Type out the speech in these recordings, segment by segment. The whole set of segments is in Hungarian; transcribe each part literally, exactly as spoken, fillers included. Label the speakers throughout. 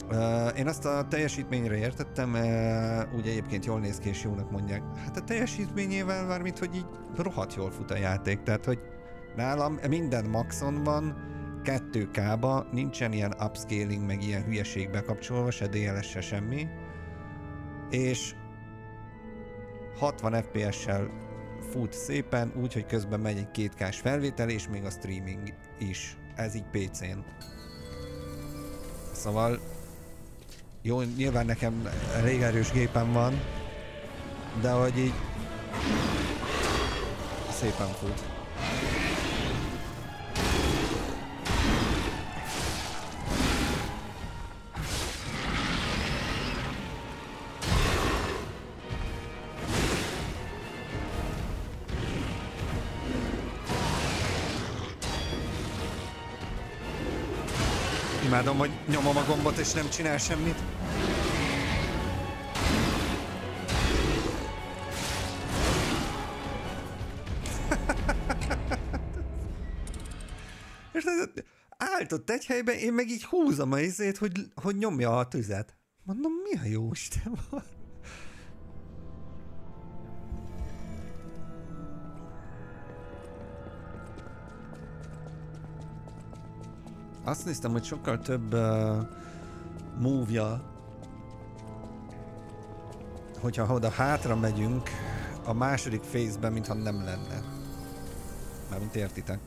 Speaker 1: Uh, én azt a teljesítményre értettem, uh, úgy egyébként jól néz ki és jónak mondják. Hát a teljesítményével már mint hogy így rohadt jól fut a játék, tehát hogy nálam minden maxon van, kettő ká-ba, nincsen ilyen upscaling meg ilyen hülyeség bekapcsolva, se dé el es, se semmi. És hatvan ef pé es-sel fut szépen, úgy, hogy közben megy egy két ká-s felvétel, és még a streaming is. Ez így pé cén. Szóval jó, nyilván nekem elég erős gépem van, de hogy így szépen fut. Imádom, hogy nyomom a gombot és nem csinál semmit. És állt ott egy helyben, én meg így húzom a izét, hogy, hogy nyomja a tüzet. Mondom, mi a jó Isten van? Azt néztem, hogy sokkal több uh, move-ja, hogyha oda hátra megyünk a második phase-ben, mintha nem lenne. Mármint értitek.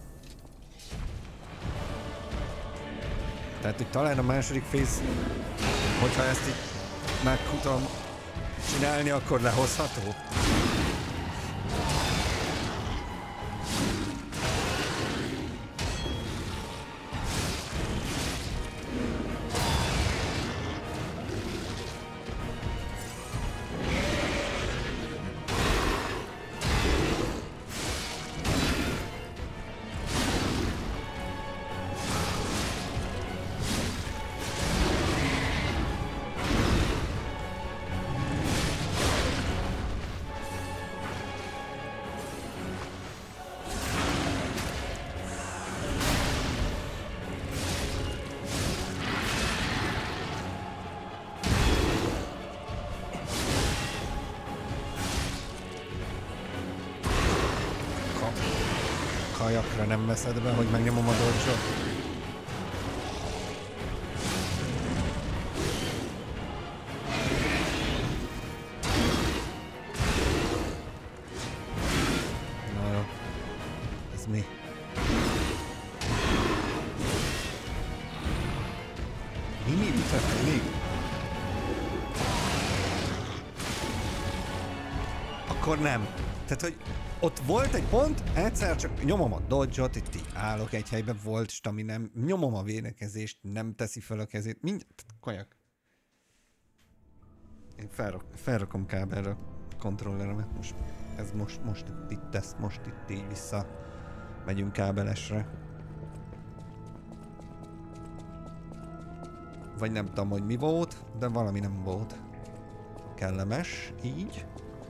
Speaker 1: Tehát, hogy talán a második phase, hogyha ezt így meg tudom csinálni, akkor lehozható. Kajakra nem veszed be, hogy megnyomom a dodge-ot. Na jó. Ez mi? Mi mi mi történik? Akkor nem. Tehát, hogy ott volt egy pont, egyszer csak nyomom a dodge-ot, itt így állok egy helyben, volt staminem, nyomom a védekezést, nem teszi fel a kezét, mindjárt, kajak. Én felrak, felrakom kábelre a kontrolleremet, most, ez most, most itt, itt tesz, most itt így vissza megyünk kábelesre. Vagy nem tudom, hogy mi volt, de valami nem volt kellemes, így.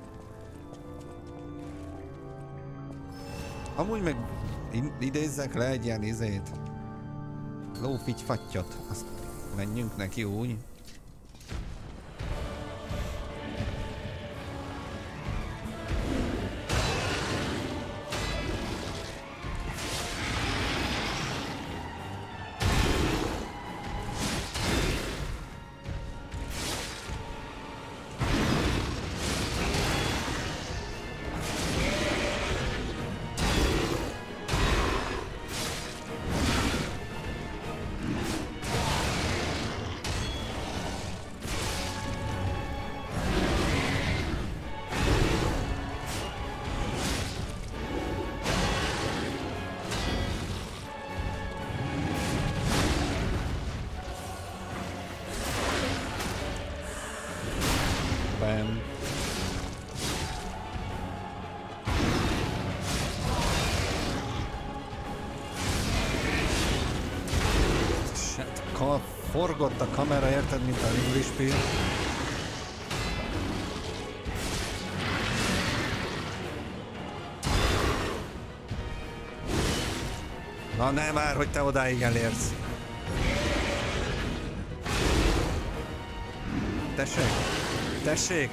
Speaker 1: Amúgy meg idézzek le egy ilyen izét. Lófigy fattyot. Azt menjünk neki úgy. Bam. Forgott a kamera, érted, mint a Ringlispiel. Na nem már, hogy te odáig elérsz. Tessék! Tessék!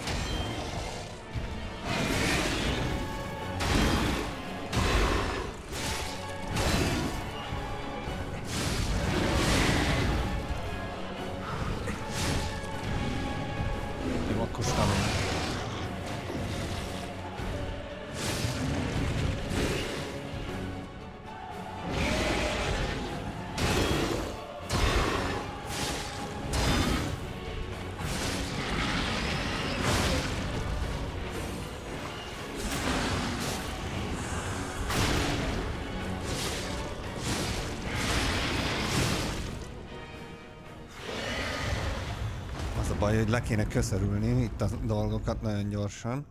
Speaker 1: Jó, akkor stamina. Baj, hogy le kéne köszörülni itt a dolgokat nagyon gyorsan.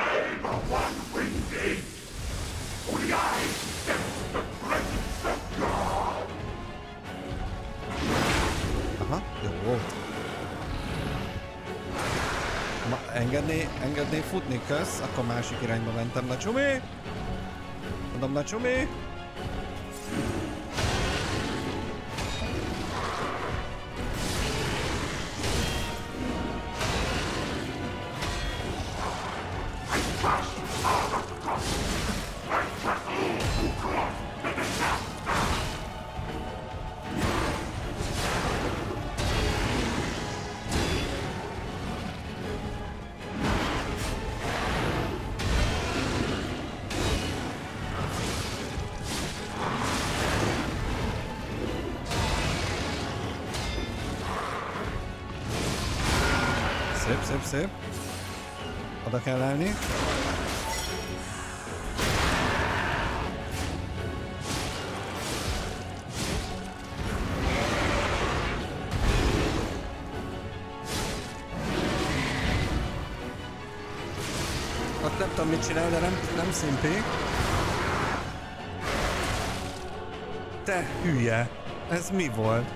Speaker 1: Aha, jó volt. Ma engedné, engedné futni, kösz, akkor másik irányba mentem, na csumi! Mondom, na csumi! Szép, szép, szép. Oda kell állni. Ott nem tudom mit csinál, de nem, nem szimpi. Te hülye! Ez mi volt?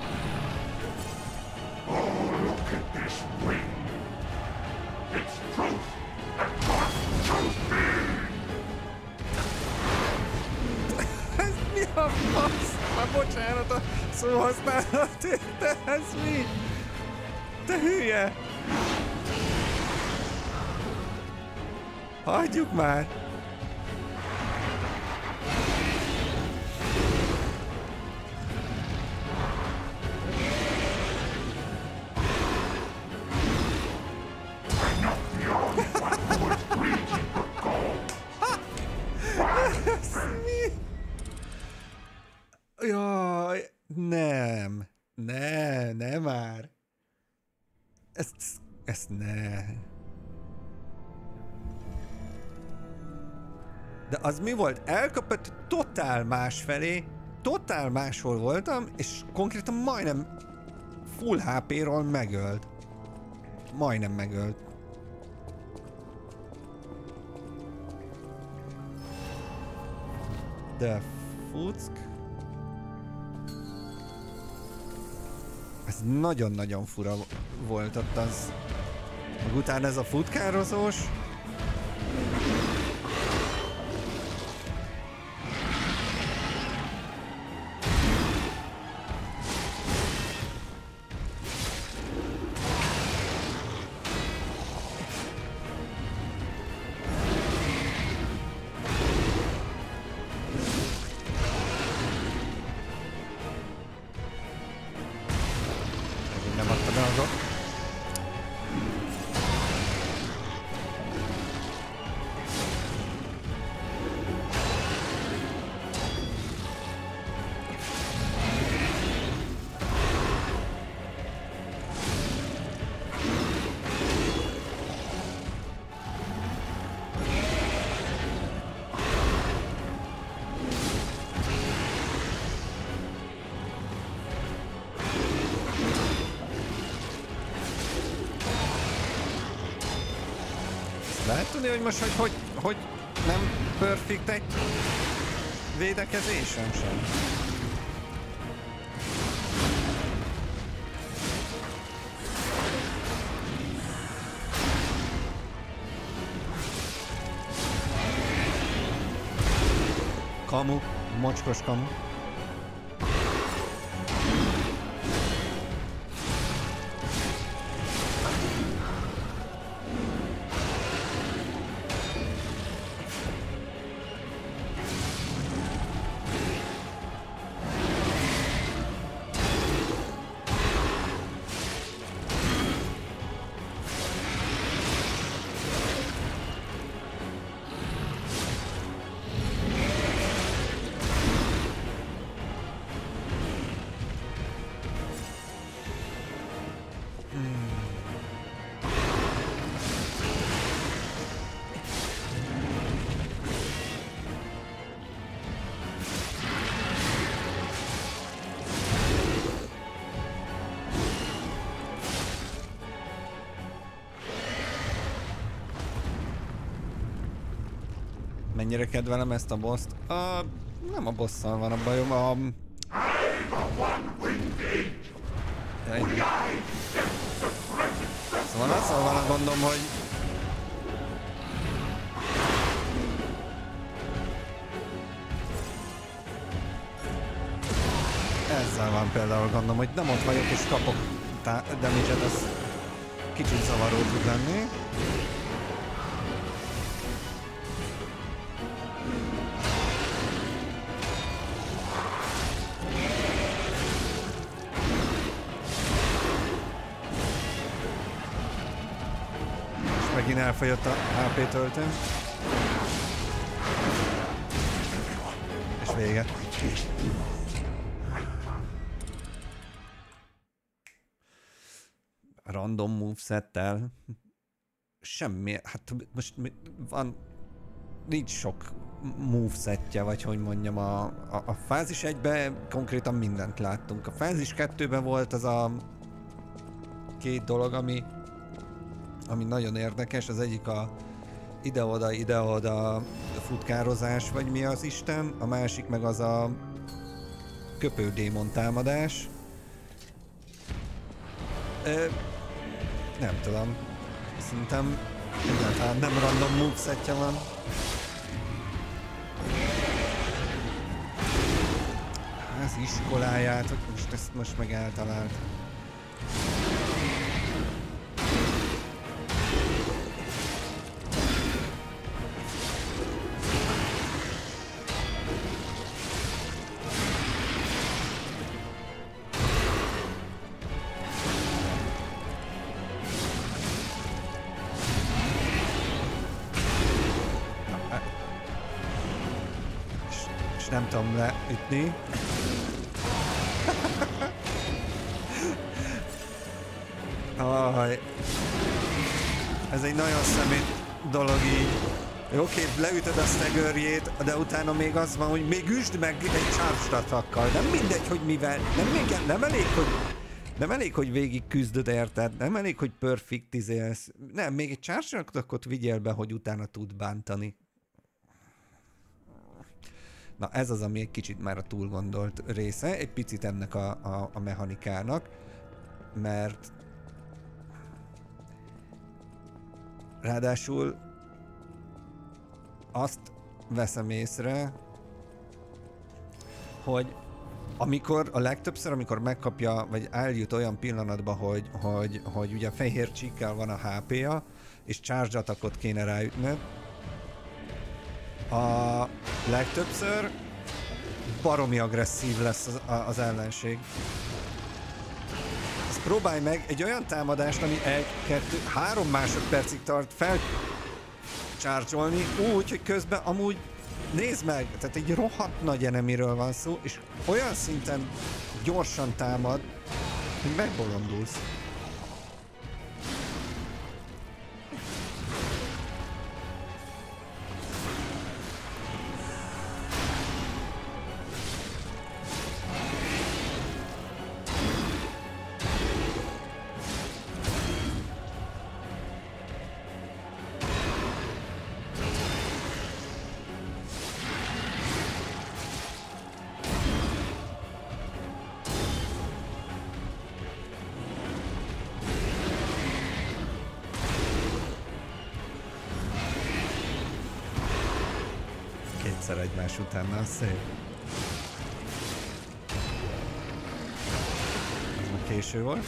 Speaker 1: Ez mi a fasz? Már bocsánat a szóhasználatért, de ez mi? Te hülye! Hagyjuk már! Jaj, nem, ne, ne már. Ezt, ezt ne. De az mi volt? Elkapott totál másfelé, totál máshol voltam, és konkrétan majdnem full há pé-ról megölt. Majdnem megölt. De fuck. Ez nagyon-nagyon fura volt ott az. Meg utána ez a futkározós. Lehet tudni, hogy most, hogy, hogy, hogy nem perfect egy védekezésem sem. Kamu, mocskos kamu. mennyire kedvelem ezt a boss-t. A... nem a bosszal van a bajom, a... Egy... Szóval azzal van a gondom, hogy... Ezzel van például gondom, hogy nem ott vagyok és kapok damage-et, az kicsit zavaró tud lenni. És megint elfogyott a há pé töltőm. És vége. Random movesettel semmi, hát most van, nincs sok movesetje, vagy hogy mondjam, a, a, a fázis egyben konkrétan mindent láttunk. A fázis kettőben volt az a két dolog, ami, ami nagyon érdekes, az egyik a ide-oda, ide-oda futkározás, vagy mi az Isten, a másik meg az a köpődémon támadás. Ö, nem tudom. Szerintem egyáltalán nem random movesetje van. Az iskoláját, hogy most ezt most meg eltalált. Nem tudom leütni. Aj. Ez egy nagyon szemét dolog így. Oké, leütöd a staggerjét, de utána még az van, hogy még üsd meg egy charge attackkal. Nem mindegy, hogy mivel. Nem, még, nem elég, hogy nem elég, hogy végig küzdöd, érted? Nem elég, hogy perfect izélsz. Nem, még egy charge attackot vigyél be, hogy utána tud bántani. Na ez az, ami egy kicsit már a túlgondolt része, egy picit ennek a, a, a mechanikának, mert ráadásul azt veszem észre, hogy amikor a legtöbbször, amikor megkapja, vagy eljut olyan pillanatba, hogy, hogy, hogy ugye fehér csíkkel van a há pé-ja, és charge attackot kéne ráütnöd, a legtöbbször baromi agresszív lesz az, az ellenség. Ezt próbálj meg egy olyan támadást, ami egy, kettő, három másodpercig tart fel charge-olni, úgy, hogy közben amúgy nézd meg, tehát egy rohadt nagy enemiről van szó, és olyan szinten gyorsan támad, hogy megbolondulsz. Egymás után, na szép. Ez már késő volt.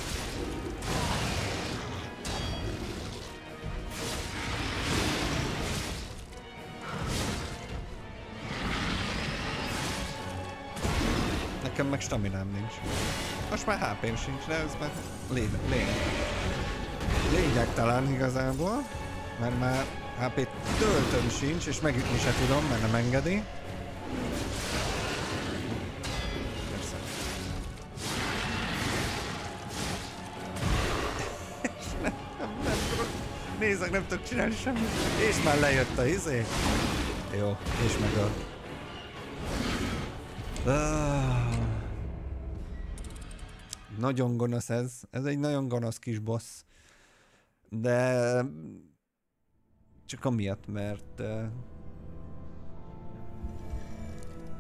Speaker 1: Nekem meg staminám nincs. Most már há pém sincs, de ez már lényeg. Lényeg. Lényegtelen igazából, mert már há pé töltöm sincs, és megütni se tudom, mert nem engedi. Persze. nem, nem, nem tudok. Nézzek, nem tudok csinálni semmit. És már lejött a izé. Jó, és meg a... Ah. Nagyon gonosz ez. Ez egy nagyon gonosz kis boss. De... csak amiatt, mert uh,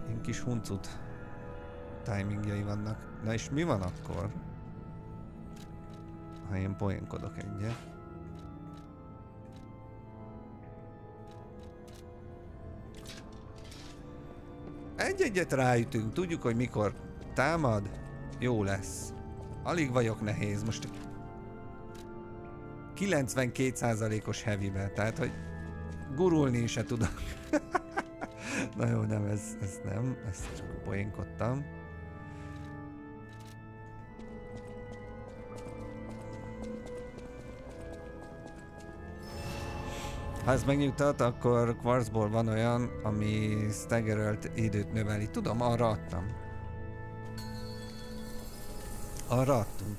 Speaker 1: Ilyen kis huncut timingjai vannak. Na és mi van akkor, ha én poénkodok egyet? Egy-egyet ráütünk, tudjuk, hogy mikor támad, jó lesz. Alig vagyok nehéz, most kilencvenkét százalékos heavybe, tehát hogy gurulni se tudok. Na jó, nem, ez, ez nem, ezt csak poénkodtam. Ha ez megnyugtat, akkor Quartzból van olyan, ami staggerölt időt növeli. Tudom, arra adtam. Arra adtunk.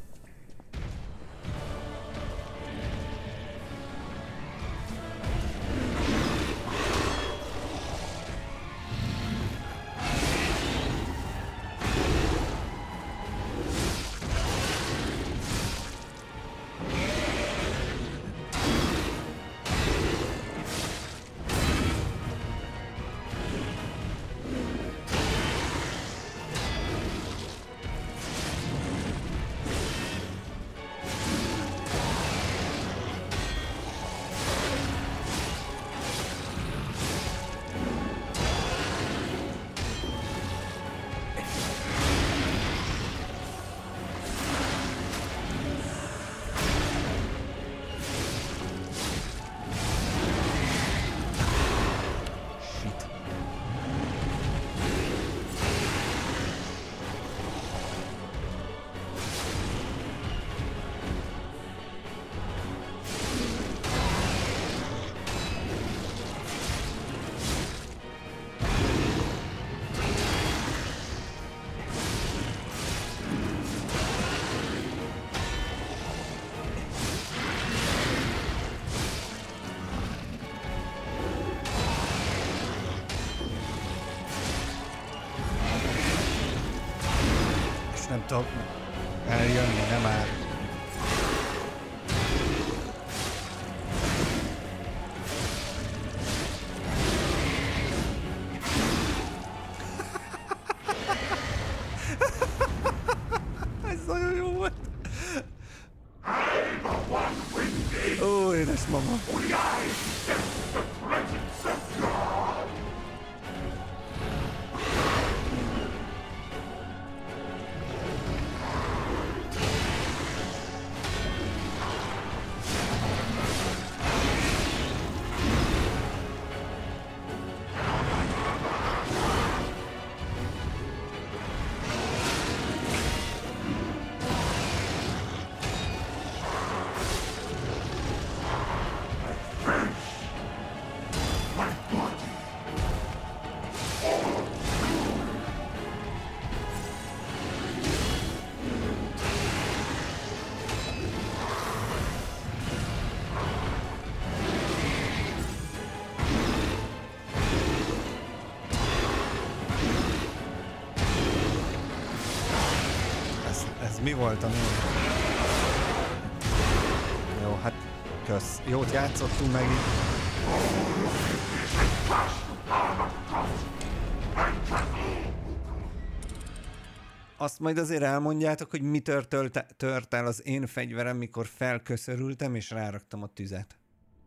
Speaker 1: Nem tudok eljönni, nem áll. Ez nagyon jó volt. Ó, édes mama. Mi volt a név? Jó, hát kösz. Jót játszottunk meg itt. Azt majd azért elmondjátok, hogy mi tört, tört el az én fegyverem, mikor felköszörültem és ráraktam a tüzet.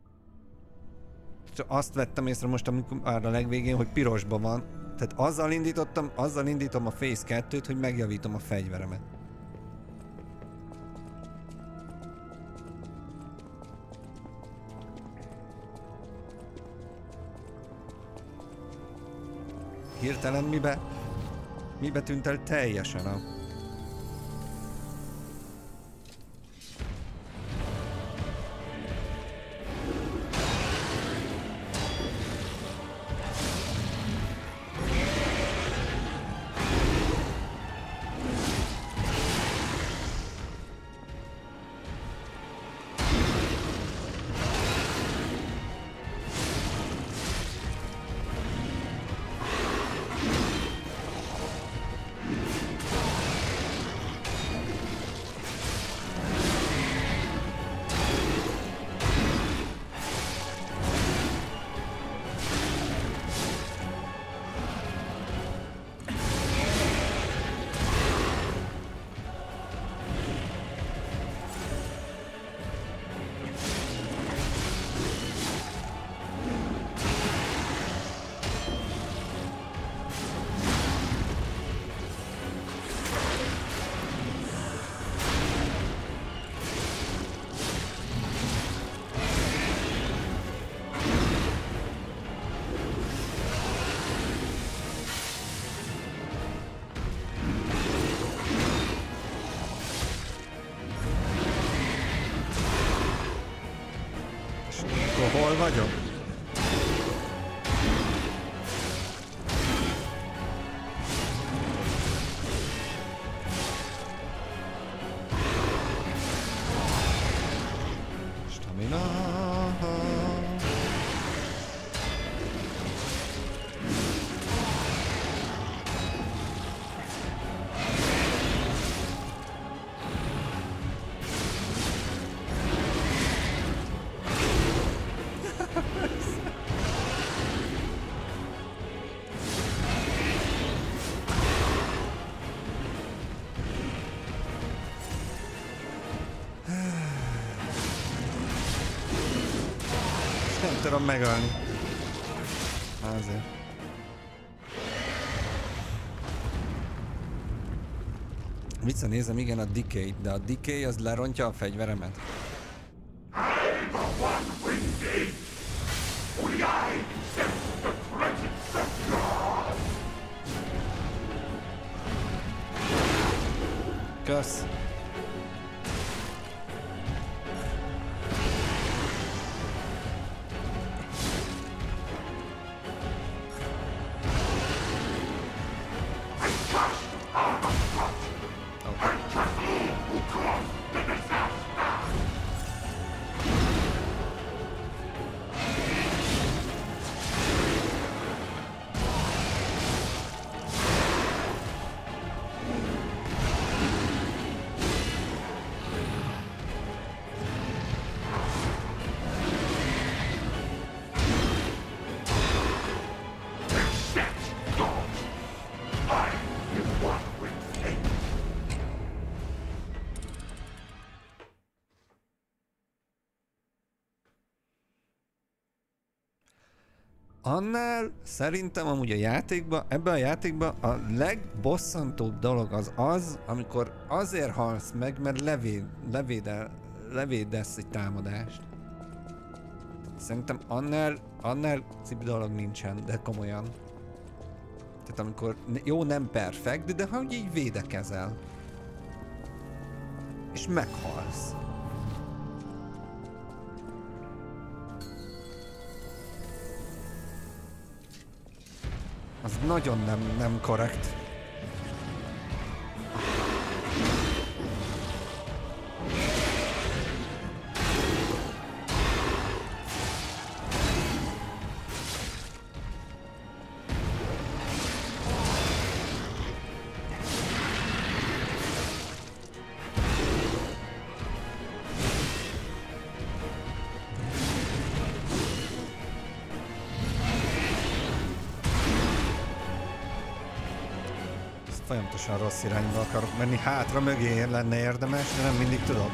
Speaker 1: Csak azt vettem észre most, amikor már a legvégén, hogy pirosban van. Tehát azzal indítottam, azzal indítom a Phase kettőt, hogy megjavítom a fegyveremet. Hirtelen mibe, mibe tűnt el teljesen a... hol vagyok? Stamina. Nem tudom megölni. Azért. Visszanézem, igen, a Decay, de a Decay az lerontja a fegyveremet. Kösz. Annál szerintem amúgy a játékban, ebben a játékban a legbosszantóbb dolog az az, amikor azért halsz meg, mert levéd, levédel, levédesz egy támadást. Szerintem annál, annál szép dolog nincsen, de komolyan. Tehát amikor, jó, nem perfekt, de ha így védekezel. És meghalsz. Az nagyon nem, nem korrekt. Folyamatosan rossz irányba akarok menni, hátra mögé lenne érdemes, de nem mindig tudok.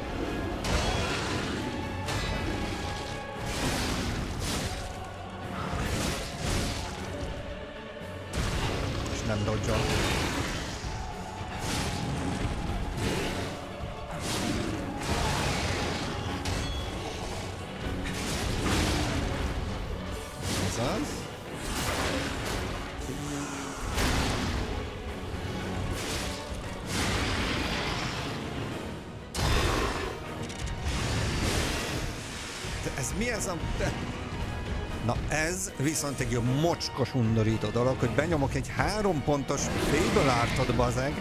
Speaker 1: És nem dodge-ol. Ez az. Ez mi ez a... Na ez viszont egy jó mocskos undorító dolog, hogy benyomok egy három pontos félből ártod bazeg,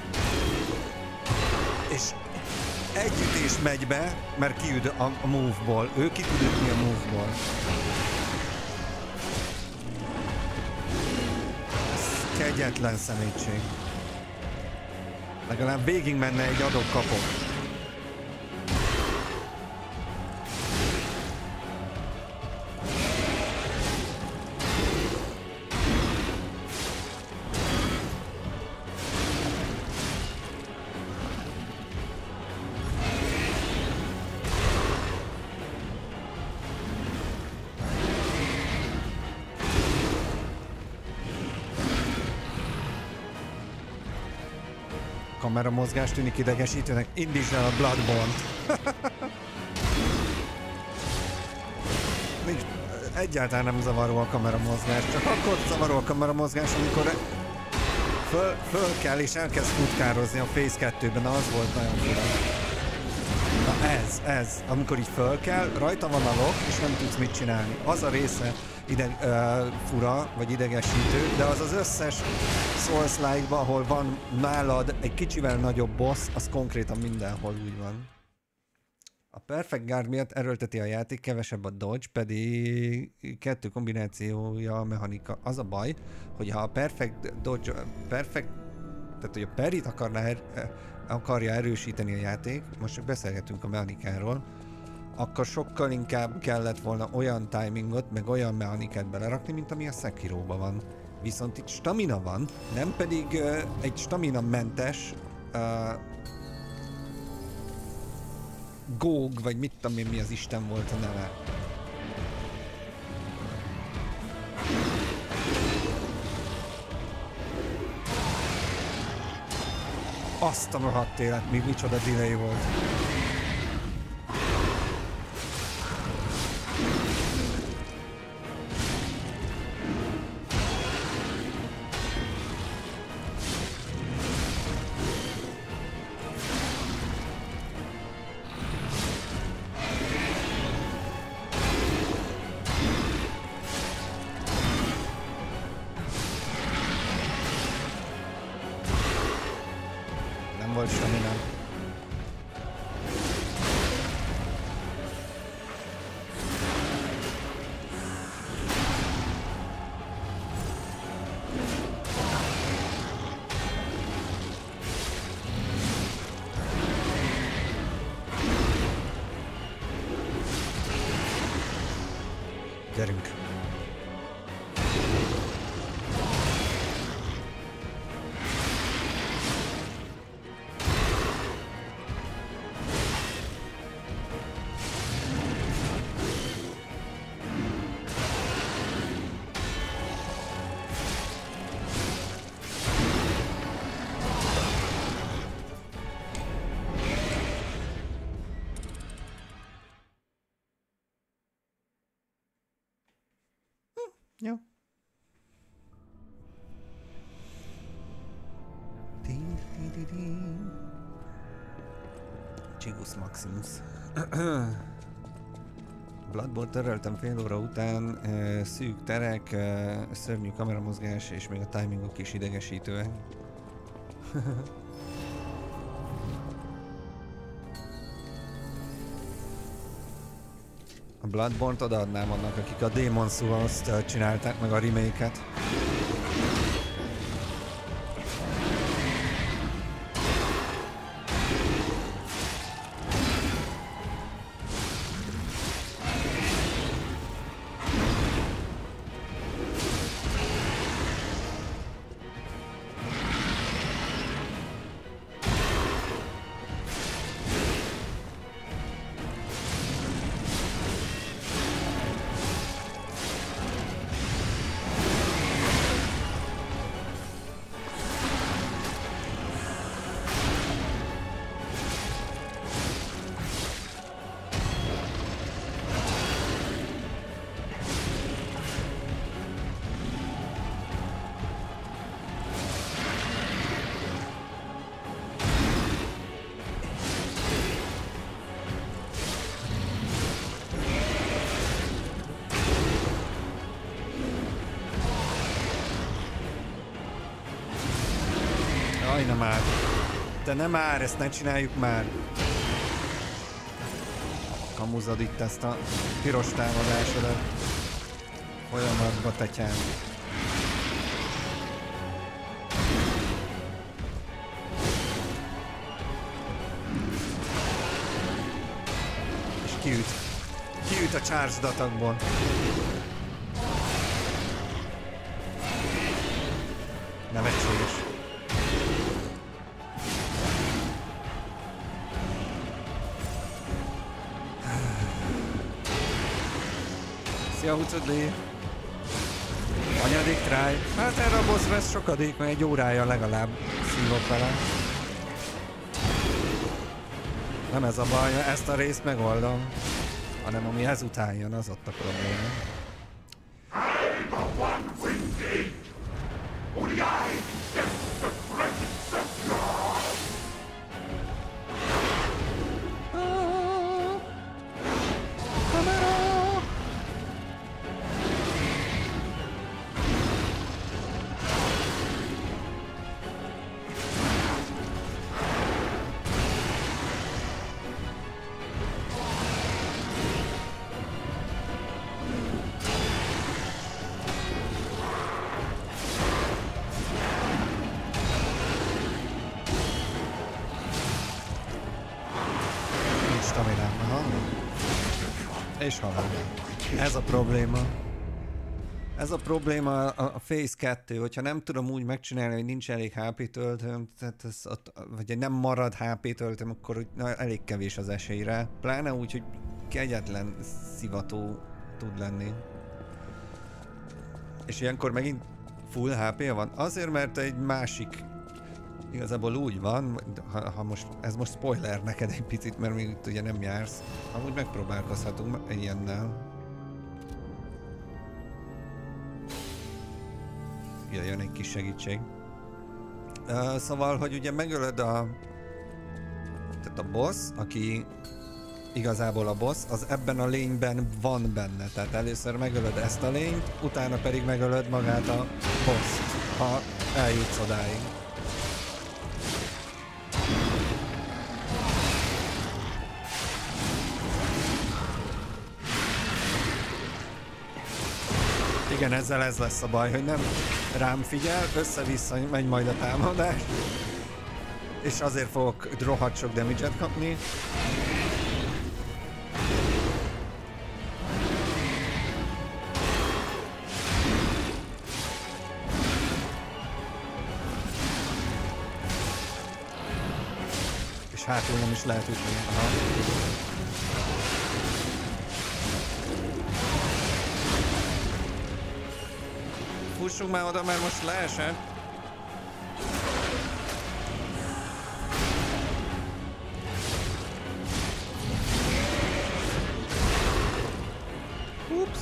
Speaker 1: és egy ütés megy be, mert kiüt a, a move-ból. Ő ki tud ütni a move-ból. Ez kegyetlen szemétség. Legalább végig menne egy adok-kapok. Kamera mozgás tűnik idegesítőnek, indítsd el a Bloodborne-t. Nincs, egyáltalán nem zavaró a kamera mozgás, csak akkor zavaró a kamera mozgás, amikor föl, föl kell és elkezd futkározni a Phase kettőben, az volt nagyon fura. Na Na ez, ez. Amikor így föl kell, rajta van a lock, és nem tudsz mit csinálni. Az a része ideg, uh, fura, vagy idegesítő, de az az összes Souls-like-ban, ahol van nálad egy kicsivel nagyobb boss, az konkrétan mindenhol úgy van. A Perfect Guard miatt erőlteti a játék, kevesebb a dodge, pedig kettő kombinációja a mechanika. Az a baj, hogy ha a Perfect Dodge, Perfect, tehát hogy a Perit akarná er, akarja erősíteni a játék, most csak beszélgetünk a mechanikáról, akkor sokkal inkább kellett volna olyan timingot, meg olyan mechanikát belerakni, mint ami a Sekiroban van. Viszont itt stamina van, nem pedig uh, egy stamina mentes uh, Góg, vagy mit tudom én, mi az Isten volt a neve. Azt a rohadt élet, mi micsoda delay volt. Gyerünk! Jó. Csigus Maximus. Bloodborne töröltem fél óra után, szűk terek, szörnyű kameramozgás és még a timingok is idegesítőek. A Bloodborne-t odaadnám annak, akik a Demon's Souls-t csinálták meg a remake-et. Ajna már! De nem már, ezt ne csináljuk már! Kamuzod itt ezt a piros támadásodat folyamatba, tetyán. És kiüt. Kiüt a charge datagból. Nevetséges. Szia, Hucudli! Anyadik try. Hát erre a boss vesz sokadik, mert egy órája legalább szívok vele. Nem ez a baj, ezt a részt megoldom, hanem ami ezután jön, az ott a probléma. staminám. Aha. És halál. Ez a probléma. Ez a probléma a, a Phase kettő, hogyha nem tudom úgy megcsinálni, hogy nincs elég há pé töltőm, tehát ez, vagy nem marad há pé töltőm, akkor na, elég kevés az esélyre. Pláne úgy, hogy kegyetlen szivató tud lenni. És ilyenkor megint full há pé van? Azért, mert egy másik igazából úgy van, ha, ha most, ez most spoiler neked egy picit, mert még itt ugye nem jársz. Amúgy megpróbálkozhatunk ilyennel. Ja, jön egy kis segítség. Uh, szóval, hogy ugye megölöd a... Tehát a boss, aki igazából a boss, az ebben a lényben van benne. Tehát először megölöd ezt a lényt, utána pedig megölöd magát a boss-t, ha eljutsz odáig. Igen, ezzel ez lesz a baj, hogy nem rám figyel, össze-vissza megy majd a támadás, és azért fogok rohadt sok damage-et kapni. És hátul nem is lehet ütni. Aha. Fussunk már oda, mert most leesett. Ups.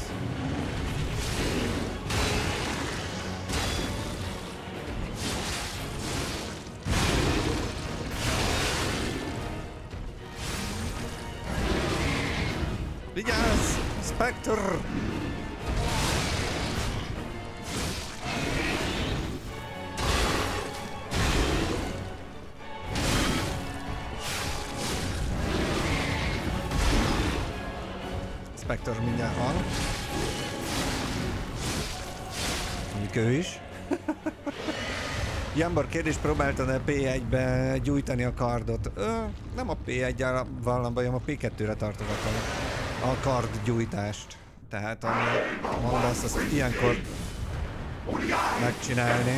Speaker 1: Vigyázz! Spectre! Spectre mindjárt hal. Mondjuk ő is. Jambor kérdés, próbáltad-e pé egybe gyújtani a kardot? Ö, nem a pé egyel valami bajom, a pé kettőre tartogatom a kard gyújtást. Tehát ami mondasz, azt ilyenkor megcsinálni.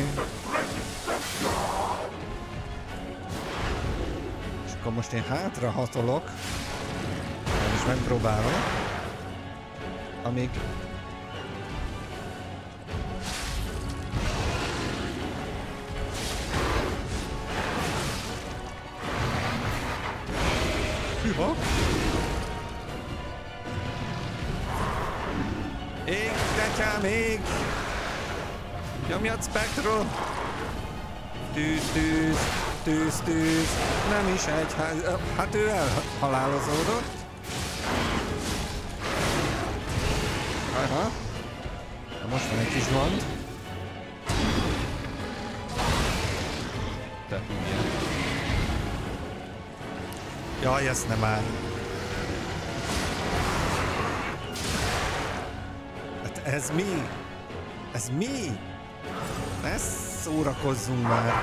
Speaker 1: És akkor most én hátra hatolok. És megpróbálom. Amíg... Hűha! Ég, gatyám, ég! Nyomjad, Spectro! Tűz, tűz, tűz, tűz! Nem is egy ház... Hát ő elhalálozódott. Aha. Na most van egy kis gond. Te hülye. Jaj, ezt nem áll. Hát ez mi? Ez mi? Ne szórakozzunk már.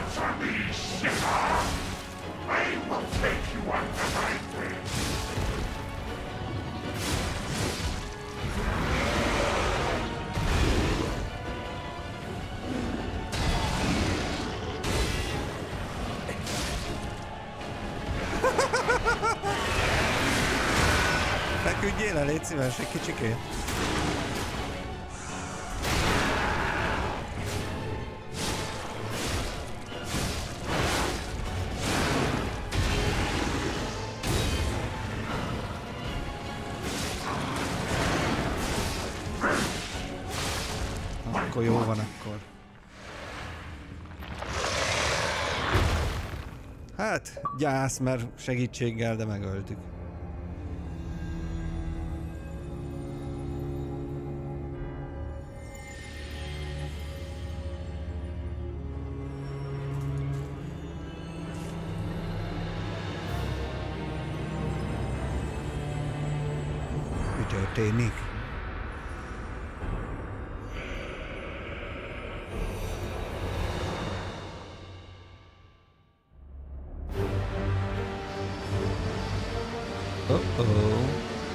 Speaker 1: Feküdjél el, légy szíves, egy kicsikét. Akkor jó van akkor. Hát, gyász, mert segítséggel, de megöltük. Mi történik? Uh-oh.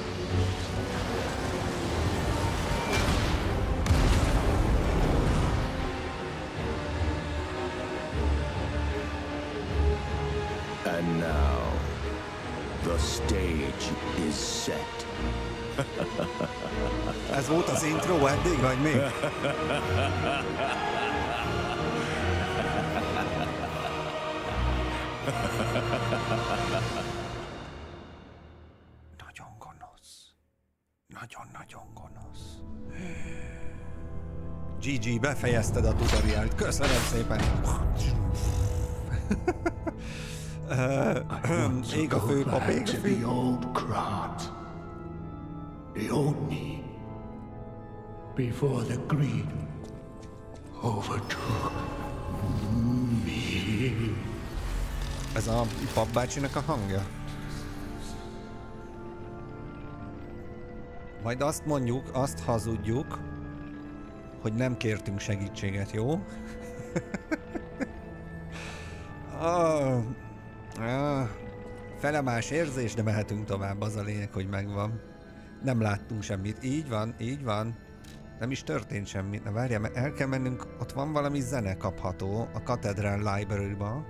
Speaker 2: And now, the stage is set.
Speaker 1: Ez volt az intro eddig, vagy mi? Nagyon gonosz. Nagyon-nagyon gonosz. gé gé, befejezted a tutoriált. Köszönöm szépen. uh, ég a főpap, ég a főpap.
Speaker 3: The old me, before the greed overtook me.
Speaker 1: Ez a papbácsinak a hangja? Majd azt mondjuk, azt hazudjuk, hogy nem kértünk segítséget, jó? ah, ah, felemás érzés, de mehetünk tovább, az a lényeg, hogy megvan. Nem láttunk semmit. Így van, így van. Nem is történt semmi. Na várjál, mert el kell mennünk, ott van valami zene kapható a Cathedral Library-ba.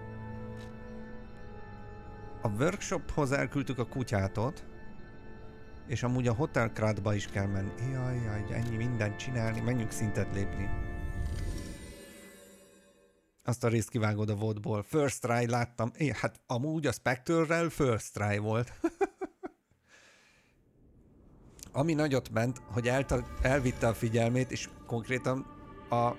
Speaker 1: A workshophoz elküldtük a kutyátot, és amúgy a Hotel Kratba is kell menni. Jaj, jaj, ennyi mindent csinálni, menjünk szintet lépni. Azt a részt kivágod a vodból. First try láttam. É, hát amúgy a Spectre-rel first try volt. Ami nagyot ment, hogy elta, elvitte a figyelmét, és konkrétan a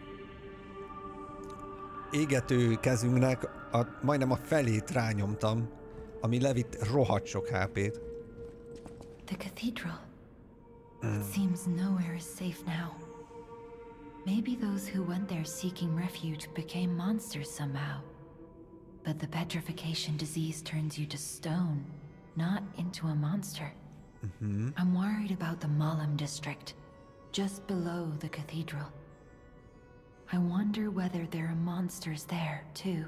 Speaker 1: égető kezünknek a, majdnem a felét rányomtam, ami levitt rohadt sok há pét.
Speaker 4: The cathedral. It seems nowhere is safe now. Maybe those who went there seeking refuge became monsters somehow. But the petrification disease turns you to stone, not into a monster.
Speaker 1: Mm-hmm.
Speaker 4: I'm worried about the Malum district, just below the cathedral. I wonder whether there are monsters there, too.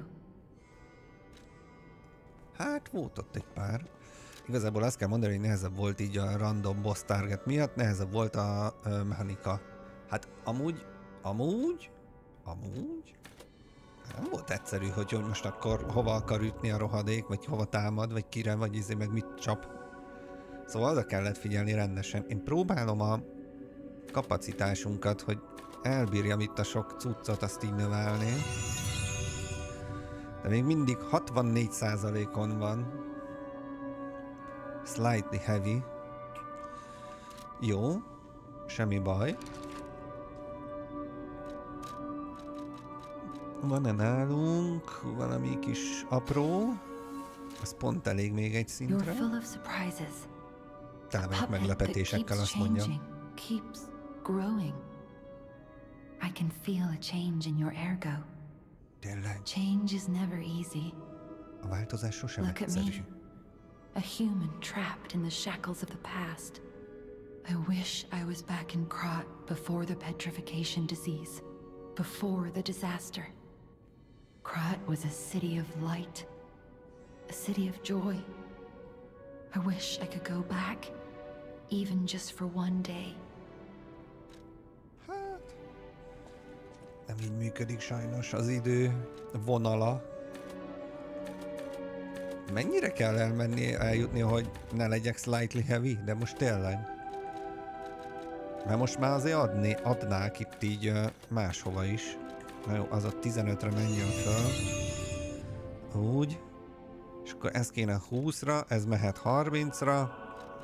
Speaker 1: Hát volt ott egy pár. Igazából azt kell mondani, hogy nehezebb volt így a random boss target miatt, nehezebb volt a ö, mechanika. Hát amúgy, amúgy, amúgy nem volt egyszerű, hogy, hogy most akkor hova akar ütni a rohadék, vagy hova támad, vagy kire, vagy izé, meg mit csap. Szóval oda kellett figyelni rendesen. Én próbálom a kapacitásunkat, hogy elbírjam itt a sok cuccot, azt így növelni. De még mindig hatvannégy százalékon van. Slightly heavy. Jó. Semmi baj. Van-e nálunk valami kis apró? Az pont elég még egy szintre. Tele vagyok meglepetésekkel, azt mondja.
Speaker 4: Keeps growing. I can feel a change in your ergo.
Speaker 1: Tényleg.
Speaker 4: Change is never easy.
Speaker 1: A változás sosem
Speaker 4: Look at
Speaker 1: egyszerű.
Speaker 4: me. A human trapped in the shackles of the past. I wish I was back in Krat before the petrification disease, before the disaster. Krat was a city of light, a city of joy. I wish I could go back, even just for one day.
Speaker 1: Hát, nem így működik sajnos az idő vonala. Mennyire kell elmenni, eljutni, hogy ne legyek slightly heavy? De most tényleg. Mert most már azért adni, adnák itt így uh, máshova is. Na jó, az a tizenötre menjen föl. Úgy. És akkor ez kéne húszra, ez mehet harmincra.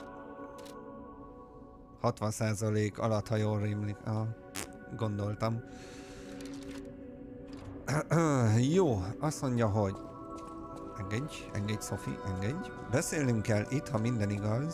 Speaker 1: hatvan százalék alatt, ha jól rémlik. Ah, gondoltam. Jó, azt mondja, hogy engedj, engedj, Sophie, engedj. Beszélnünk kell itt, ha minden igaz.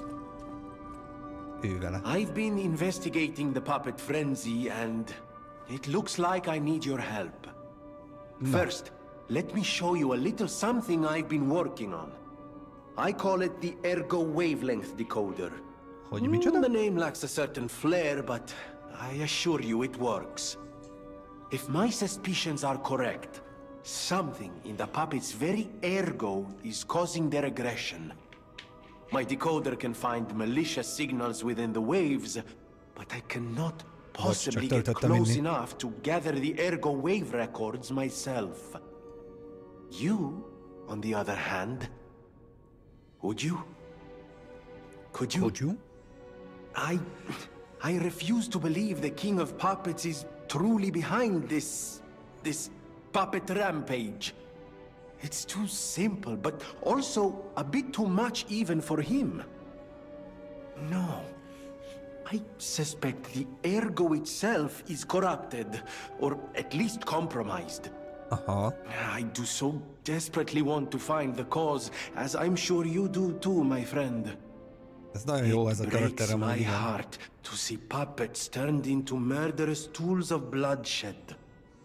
Speaker 1: Ő vele.
Speaker 5: I've been investigating the puppet frenzy and it looks like I need your help.
Speaker 1: No.
Speaker 5: First, let me show you a little something I've been working on. I call it the Ergo Wavelength Decoder.
Speaker 1: Hogy micsoda?
Speaker 5: The name lacks a certain flair, but I assure you it works. If my suspicions are correct, something in the puppet's very ergo is causing their aggression. My decoder can find malicious signals within the waves, but I cannot possibly get close enough to gather the Ergo wave records myself. You, on the other hand, would you? Could you?
Speaker 1: Would you?
Speaker 5: I... I refuse to believe the King of Puppets is truly behind this... this puppet rampage. It's too simple, but also a bit too much even for him. No. I suspect the Ergo itself is corrupted, or at least compromised.
Speaker 1: Uh-huh.
Speaker 5: I do so desperately want to find the cause, as I'm sure you do too, my friend.
Speaker 1: Ez nagyon jó ez a karakter,
Speaker 5: It breaks
Speaker 1: amúgy
Speaker 5: my
Speaker 1: igen.
Speaker 5: heart to see puppets turned into murderous tools of bloodshed.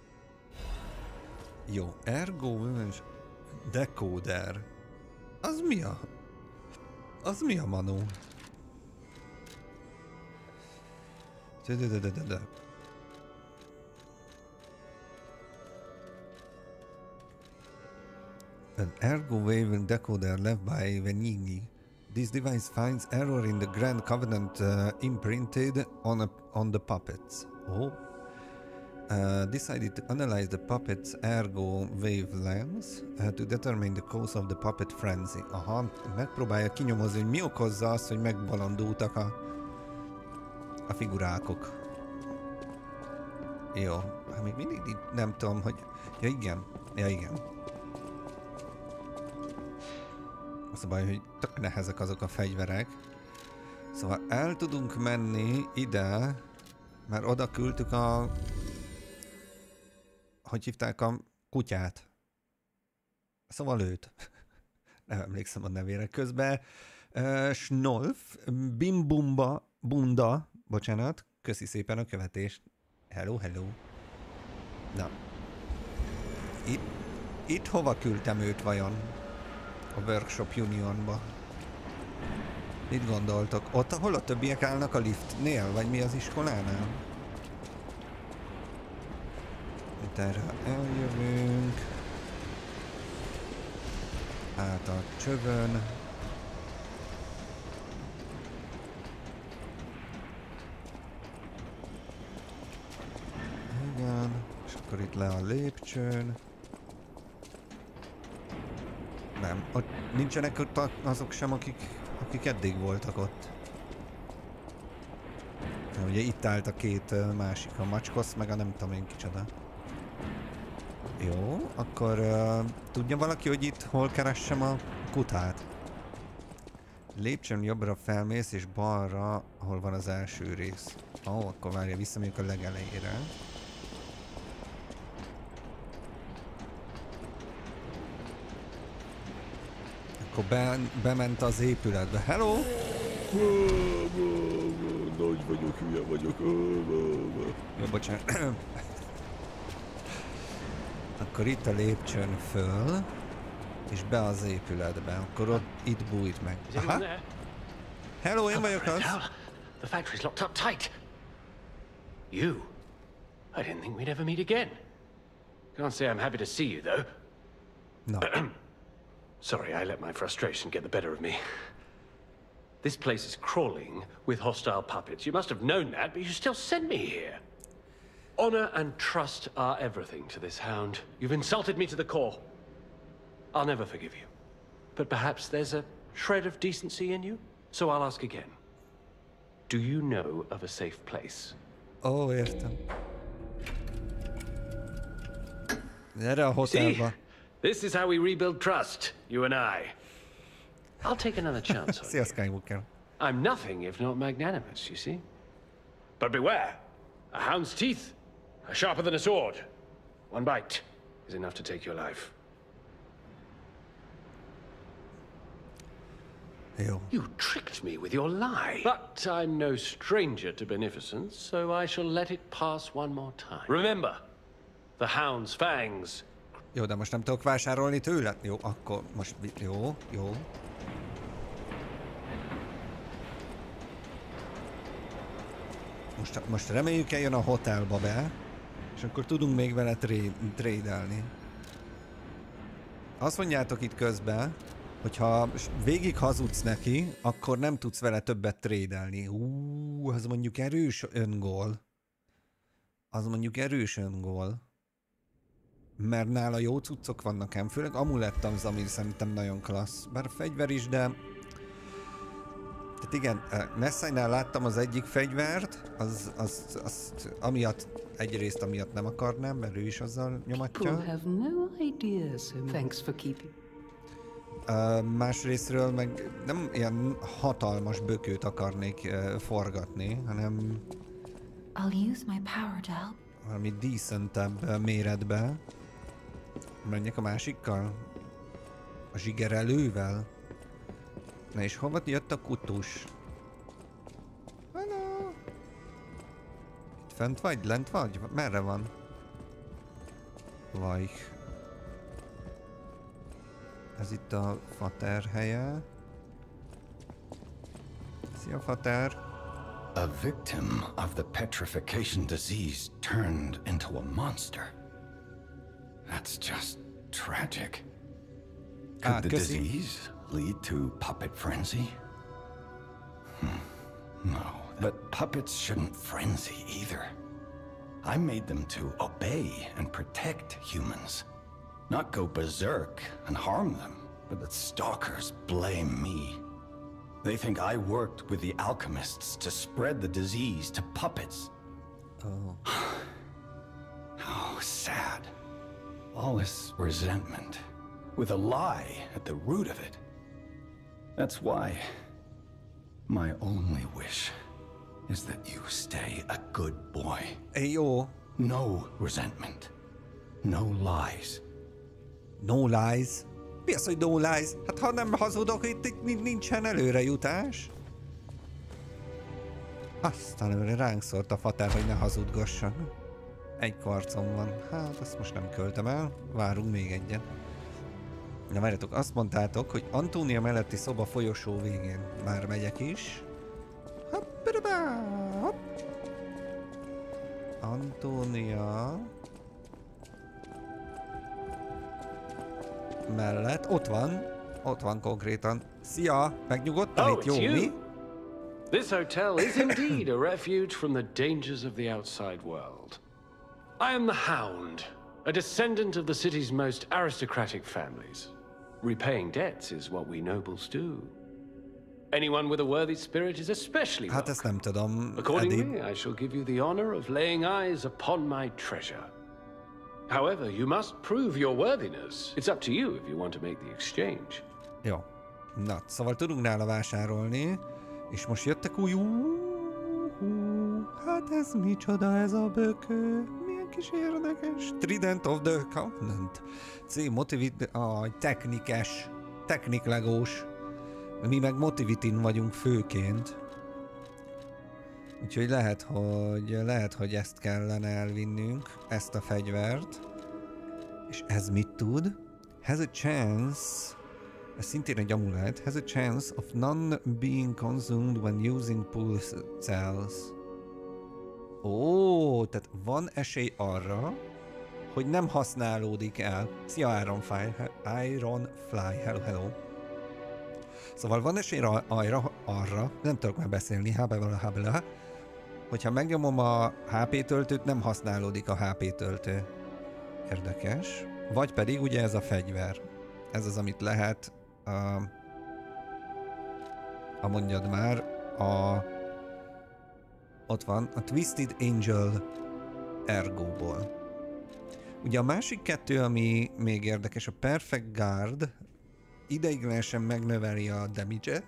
Speaker 1: Jó, Ergo és Decoder. Az mi a... Az mi a manó? De de de de de de. An Ergo wave and decoder left by Venigni. This device finds error in the Grand Covenant uh, imprinted on a, on the puppets. Oh. Uh, decided to analyze the puppet's ergo wavelengths uh, to determine the cause of the puppet frenzy. Aha, megpróbálja kinyomozni, hogy mi okozza azt, hogy megbalandultak a, a figurákok. Jó, hát még mindig nem tudom, hogy... Ja igen, ja igen. Az a baj, hogy tök nehezek azok a fegyverek. Szóval el tudunk menni ide, mert oda küldtük a... Hogy hívták a kutyát? Szóval őt. Nem emlékszem a nevére. Közben uh, Snolf, Bimbumba, Bunda, bocsánat, köszi szépen a követést. Hello, hello. Na. Itt, itt hova küldtem őt vajon? A Workshop Unionba. Mit gondoltok? Ott, ahol a többiek állnak a liftnél? Vagy mi az iskolánál? Itt erre eljövünk. Át a csövön. Igen. És akkor itt le a lépcsőn. Nem, ott nincsenek ott azok sem, akik, akik eddig voltak ott. Ugye itt állt a két másik, a macskosz, meg a nem tudom én kicsoda. Jó, akkor uh, tudja valaki, hogy itt hol keressem a kutát? Lépcsőn jobbra felmész, és balra, ahol van az első rész. Ó, oh, akkor várja, visszamegyünk a legelejére. Akkor be, bement az épületbe. Hello!
Speaker 2: Nagy vagyok, hülye vagyok.
Speaker 1: Jó, bocsánat. Akkor itt a lépcsőn föl, és be az épületbe. Akkor ott itt bújt meg. Aha. Hello, én vagyok az.
Speaker 6: The factory's locked up tight. You? I didn't think we'd ever meet again. Can't say I'm happy to see you, though.
Speaker 1: No.
Speaker 6: Sorry, I let my frustration get the better of me. This place is crawling with hostile puppets. You must have known that, but you still sent me here. Honor and trust are everything to this hound. You've insulted me to the core. I'll never forgive you. But perhaps there's a shred of decency in you? So I'll ask again. Do you know of a safe place?
Speaker 1: Ó, oh, értem. Erre a hotelba.
Speaker 6: This is how we rebuild trust, you and I. I'll take another chance on
Speaker 1: Szia, Skywalker.
Speaker 6: I'm nothing if not magnanimous, you see? But beware! A hound's teeth are sharper than a sword. One bite is enough to take your life.
Speaker 1: Jó.
Speaker 6: You tricked me with your lie. But I'm no stranger to beneficence, so I shall let it pass one more time. Remember, the hound's fangs.
Speaker 1: Jó, de most nem tudok vásárolni tőle? Jó, akkor most... Jó, jó. Most, most reméljük eljön a hotelba be, és akkor tudunk még vele trade, trade-elni. Azt mondjátok itt közben, hogy Hogyha végig hazudsz neki, akkor nem tudsz vele többet trédelni. Ú, az mondjuk erős öngól. Az mondjuk erős öngól. Mert nála jó cuccok vannak ám, főleg amulett az, ami szerintem nagyon klassz. Bár a fegyver is, de... Tehát igen, Nessai-nál láttam az egyik fegyvert, az, az, az, amiatt, egyrészt amiatt nem akarnám, mert ő is azzal nyomatja. Uh, másrésztről meg nem ilyen hatalmas bökőt akarnék uh, forgatni, hanem
Speaker 4: I'll use my power to help.
Speaker 1: valami decentebb uh, méretbe. Menjek a másikkal? A zsigerelővel? Na és hova jött a kutus? Hello! Itt fent vagy? Lent vagy? Merre van? Vaj. Ez itt a Fater helye. Szia, Fater!
Speaker 7: A victim of the petrification disease turned into a monster. That's just tragic. Could
Speaker 1: Ah,
Speaker 7: the
Speaker 1: köszi.
Speaker 7: disease lead to puppet frenzy? Hmm. No, but puppets shouldn't frenzy either. I made them to obey and protect humans. Not go berserk and harm them, but the stalkers blame me. They think I worked with the alchemists to spread the disease to puppets.
Speaker 1: Oh.
Speaker 7: How sad. All this resentment, with a lie at the root of it. That's why my only wish is that you stay a good boy.
Speaker 1: Hey, jó.
Speaker 7: No resentment. No lies.
Speaker 1: No lies. Mi az, hogy no lies? Hát ha nem hazudok, itt, itt nincsen előrejutás. Aztán őre ránk szólt a Fater, hogy ne hazudgassak. Egy karcom van. Hát azt most nem költem el. Várunk még egyet. Na várjatok, azt mondtátok, hogy Antónia melletti szoba folyosó végén. Már megyek is. Hoppirabá, hopp. Antónia... mellett. Ott van. Ott van konkrétan. Szia! Megnyugodtál
Speaker 6: Oh,
Speaker 1: itt, jó
Speaker 6: it's
Speaker 1: mi?
Speaker 6: you. This hotel is indeed a refuge from the dangers of the outside world. I am the Hound, a descendant of the city's most aristocratic families. Repaying debts is what we nobles do. Anyone with a worthy spirit is especially
Speaker 1: Hát ezt
Speaker 6: welcome.
Speaker 1: nem tudom.
Speaker 6: Accordingly, I shall give you the honor of laying eyes upon my treasure. However, you must prove your worthiness. It's up to you if you want to make the exchange.
Speaker 1: Jó. Na, szóval tudunk nála vásárolni, és most jöttek új... Hú, hát ez micsoda ez a bökő? Milyen kis érdekes. Trident of the Covenant. C. Motivit... Ah, technikes. Techniklegós. Mi meg Motivitin vagyunk főként. Úgyhogy lehet, hogy lehet, hogy ezt kellene elvinnünk, ezt a fegyvert. És ez mit tud? Has a chance, ez szintén egy amulet, has a chance of none being consumed when using pulse cells. Ó, tehát van esély arra, hogy nem használódik el. Szia Ironfly, Ironfly, hello, hello. Szóval van esély arra, arra, nem tudok már beszélni, hábából hábából, hogyha megnyomom a há pé töltőt, nem használódik a há pé töltő. Érdekes. Vagy pedig ugye ez a fegyver. Ez az, amit lehet a... a mondjad már, a... ott van, a Twisted Angel Ergóból. Ugye a másik kettő, ami még érdekes, a Perfect Guard ideiglenesen megnöveli a damage-et,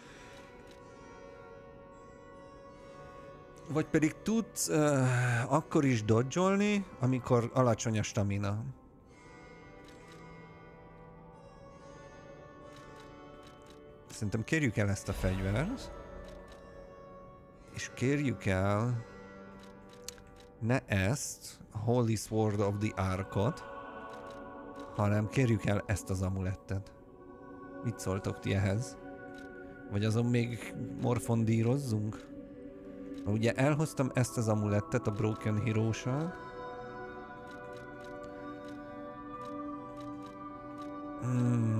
Speaker 1: vagy pedig tudsz uh, akkor is dodge-olni, amikor alacsony a stamina. Szerintem kérjük el ezt a fegyvert, és kérjük el ne ezt, a Holy Sword of the Arkot, hanem kérjük el ezt az amulettet. Mit szóltok ti ehhez? Vagy azon még morfondírozzunk? Ugye elhoztam ezt az amulettet a Broken Hero-sal. Hmm.